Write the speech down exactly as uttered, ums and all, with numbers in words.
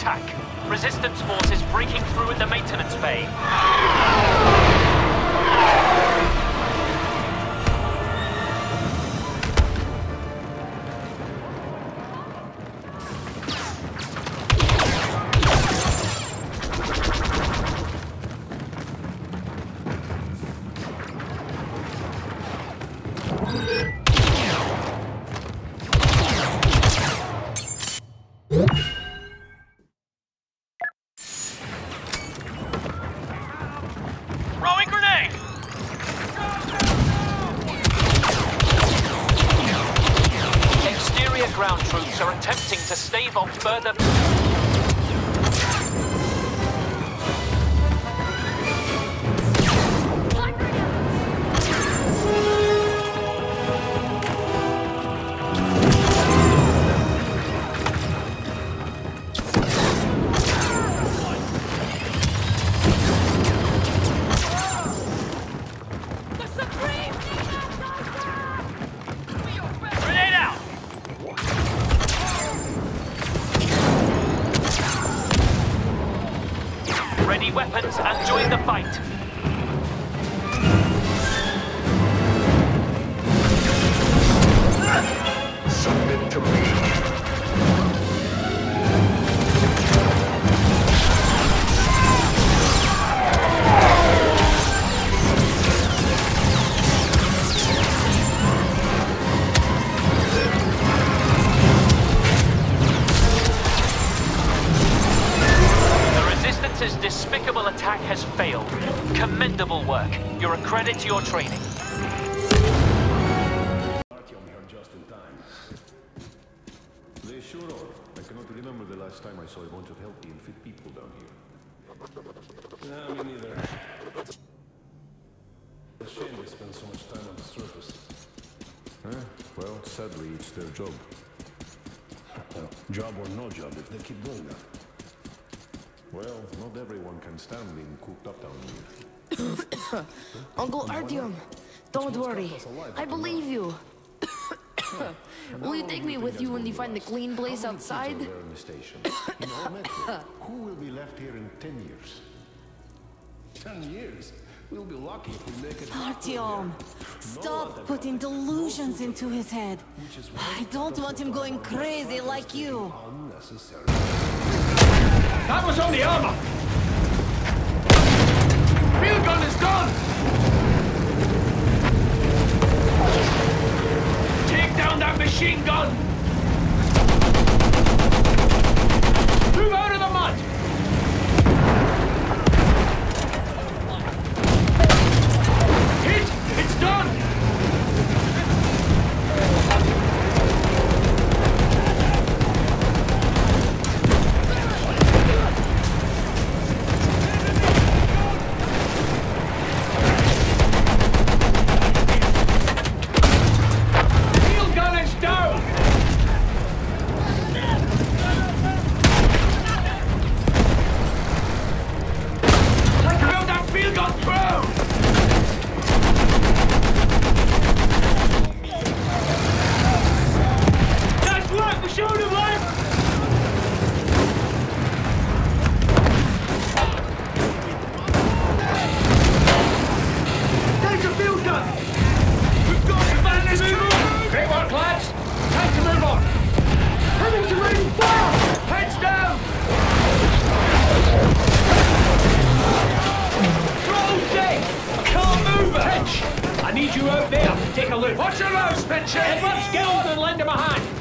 attack. Resistance forces breaking through in the maintenance bay. Throwing grenade! Exterior ground troops are attempting to stave off further... Ready weapons and join the fight. Submit to me. This despicable attack has failed. Commendable work. You're a credit to your training. Artyom here just in time. They sure are. I cannot remember the last time I saw a bunch of healthy and fit people down here. No, me neither. It's a shame they spend so much time on the surface. Eh? Well, sadly, it's their job. Well, job or no job, if they keep doing that. Well, not everyone can stand being cooped up down here. Uncle Artyom, don't worry. I believe you. Will you take me with you when you find the clean place outside? Who will be left here in ten years? Ten years? We'll be lucky if we make it. Artyom, stop putting delusions into his head. I don't want him going crazy like you. Unnecessary. That was only armor! Field gun is gone! Take down that machine gun! Move out of the mud! Hit! It's done! I need you out there. Take a look. Watch your nose, Spencer. Edwards, get on and lend him a hand.